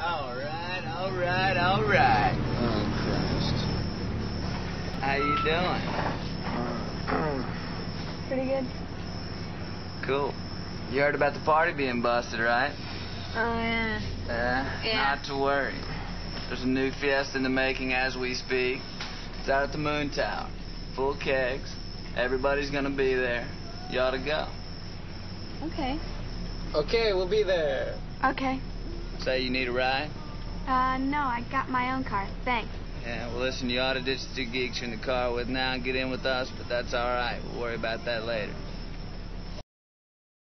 All right, all right, all right. Oh, Christ. How you doing? Pretty good. Cool. You heard about the party being busted, right? Oh, yeah. Yeah. Not to worry. There's a new fiesta in the making as we speak. It's out at the Moon Tower. Full kegs. Everybody's gonna be there. You ought to go. Okay. Okay, we'll be there. Okay. Say you need a ride? No, I got my own car. Thanks. Yeah, well, listen, you ought to ditch the two geeks you're in the car with now and get in with us, but that's all right. We'll worry about that later.